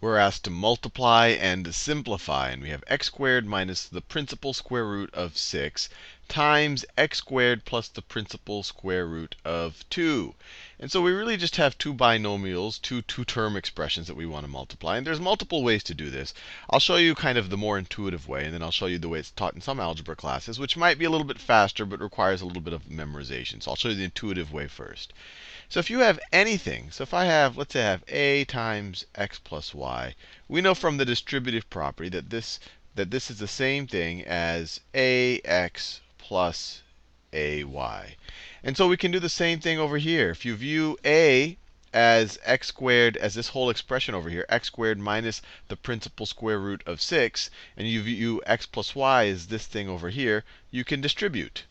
we're asked to multiply and simplify. And we have x squared minus the principal square root of 6 times x squared plus the principal square root of 2. And so we really just have two binomials, two-term expressions that we want to multiply. And there's multiple ways to do this. I'll show you kind of the more intuitive way, and then I'll show you the way it's taught in some algebra classes, which might be a little bit faster but requires a little bit of memorization. So I'll show you the intuitive way first. So if you have anything, so if I have, let's say I have a times x plus y, we know from the distributive property that this is the same thing as ax plus ay. And so we can do the same thing over here. If you view a as x squared, as this whole expression over here, x squared minus the principal square root of 6, and you view x plus y as this thing over here, you can distribute.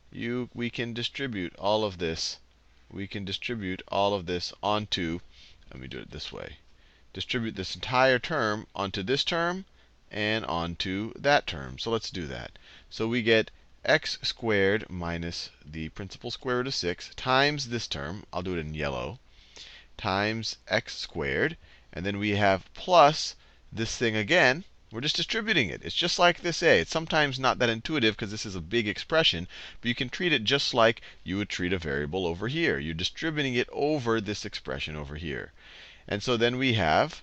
We can distribute all of this. We can distribute all of this onto, let me do it this way. Distribute this entire term onto this term and onto that term. So let's do that. So we get x squared minus the principal square root of 6 times this term, I'll do it in yellow, times x squared. And then we have plus this thing again. We're just distributing it. It's just like this a. It's sometimes not that intuitive because this is a big expression, but you can treat it just like you would treat a variable over here. You're distributing it over this expression over here. And so then we have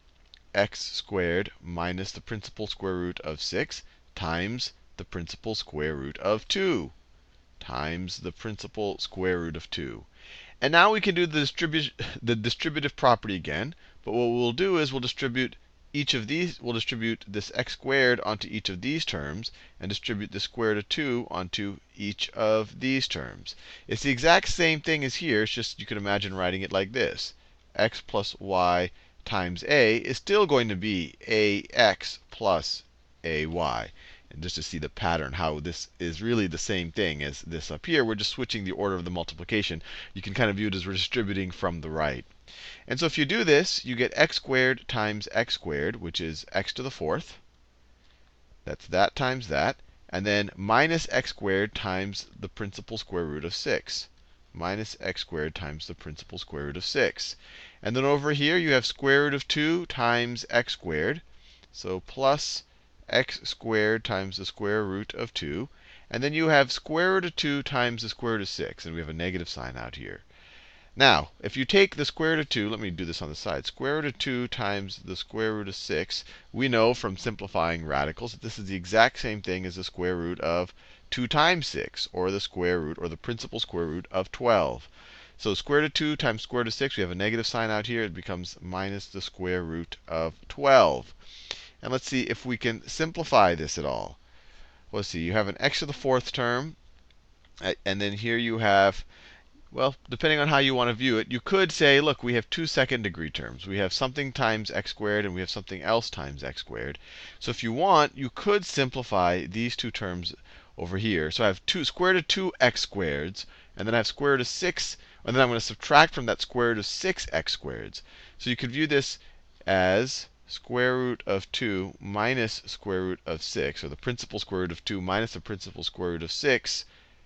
x squared minus the principal square root of 6 times the principal square root of 2 times the principal square root of 2. And now we can do the distributive property again. But what we'll do is we'll distribute each of these, we'll distribute this x squared onto each of these terms, and distribute the square root of 2 onto each of these terms. It's the exact same thing as here. It's just you can imagine writing it like this. X plus y times a is still going to be ax plus ay. And just to see the pattern, how this is really the same thing as this up here, we're just switching the order of the multiplication. You can kind of view it as we're distributing from the right. And so if you do this, you get x squared times x squared, which is x to the fourth. That's that times that. And then minus x squared times the principal square root of 6. Minus x squared times the principal square root of 6. And then over here, you have square root of 2 times x squared. So plus x squared times the square root of 2. And then you have square root of 2 times the square root of 6. And we have a negative sign out here. Now, if you take the square root of 2, let me do this on the side. Square root of 2 times the square root of 6, we know from simplifying radicals that this is the exact same thing as the square root of 2 times 6, or the square root, or the principal square root of 12. So square root of 2 times square root of 6, we have a negative sign out here. It becomes minus the square root of 12. And let's see if we can simplify this at all. Well, let's see. You have an x to the fourth term. And then here you have, well, depending on how you want to view it, you could say, look, we have two second-degree terms. We have something times x squared, and we have something else times x squared. So if you want, you could simplify these two terms over here. So I have square root of 2 x squareds, and then I have square root of 6, and then I'm going to subtract from that square root of 6 x squareds. So you could view this as square root of 2 minus square root of 6, or the principal square root of 2 minus the principal square root of 6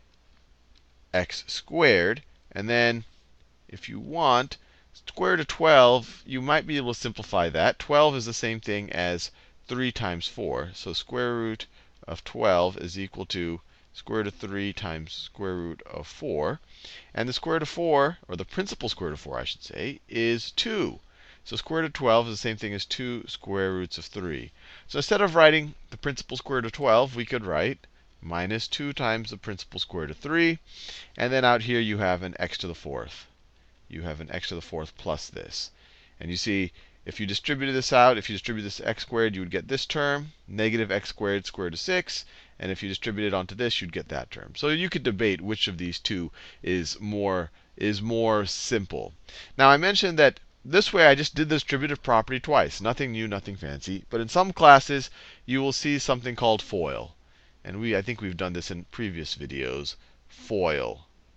x squared. And then if you want, square root of 12, you might be able to simplify that. 12 is the same thing as 3 times 4. So square root of 12 is equal to square root of 3 times square root of 4. And the square root of 4, or the principal square root of 4, I should say, is 2. So square root of 12 is the same thing as 2 square roots of 3. So instead of writing the principal square root of 12, we could write minus 2 times the principal square root of 3. And then out here you have an x to the fourth. You have an x to the fourth plus this. And you see, if you distributed this out, if you distribute this x squared, you would get this term, negative x squared square root of 6. And if you distribute it onto this, you'd get that term. So you could debate which of these two is more simple. Now I mentioned that this way I just did the distributive property twice. Nothing new, nothing fancy. But in some classes, you will see something called FOIL. And I think we've done this in previous videos, FOIL.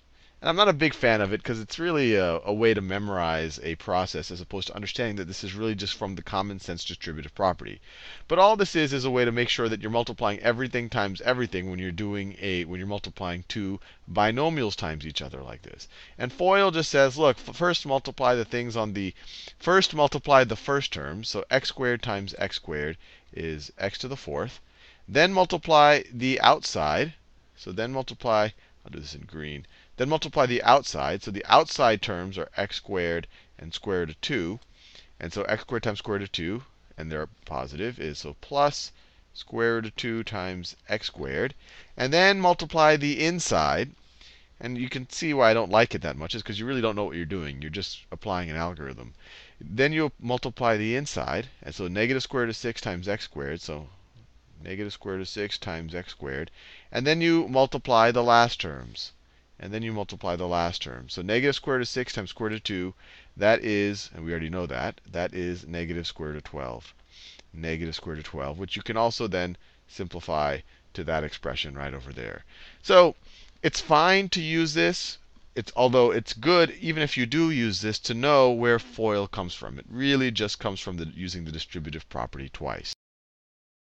And I'm not a big fan of it because it's really a way to memorize a process as opposed to understanding that this is really just from the common sense distributive property. But all this is a way to make sure that you're multiplying everything times everything when you're multiplying two binomials times each other like this. And FOIL just says, look, first multiply the things on the multiply the first term. So x squared times x squared is x to the fourth. Then multiply the outside. So then multiply, I'll do this in green. Then multiply the outside. So the outside terms are x squared and square root of 2. And so x squared times square root of 2, and they're positive, is so plus square root of 2 times x squared. And then multiply the inside. And you can see why I don't like it that much, is because you really don't know what you're doing. You're just applying an algorithm. Then you'll multiply the inside. And so negative square root of 6 times x squared. So negative square root of 6 times x squared. And then you multiply the last terms. And then you multiply the last term. So negative square root of 6 times square root of 2, that is, and we already know that, that is negative square root of 12. Negative square root of 12, which you can also then simplify to that expression right over there. So it's fine to use this. Although it's good, even if you do use this, to know where FOIL comes from. It really just comes from using the distributive property twice.